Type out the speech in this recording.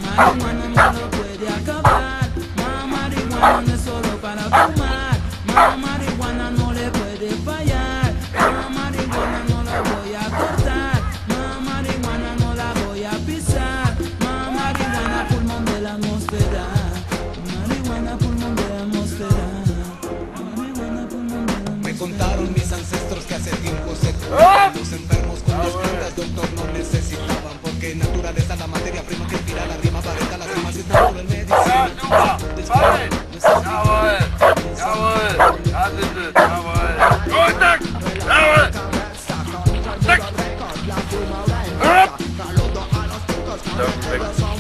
marihuana no lo puede acabar. Marihuana no es solo para fumar. Marihuana no le puede fallar. Marihuana no la voy a cortar. Marihuana no la voy a pisar. Marihuana pulmón de la atmósfera. Marihuana pulmón de la atmósfera. Marihuana pulmón de la atmósfera. Me contaron mis ancestros que hace tiempo se curaban los enfermos con las curas, doctor, no necesitaban, porque naturaleza la materia prima que inspira la rima para esta las rimas y está en medicina. Jawohl, jawohl, da sind sie, jawohl. Gut, Tack, jawohl. Tack. Hopp.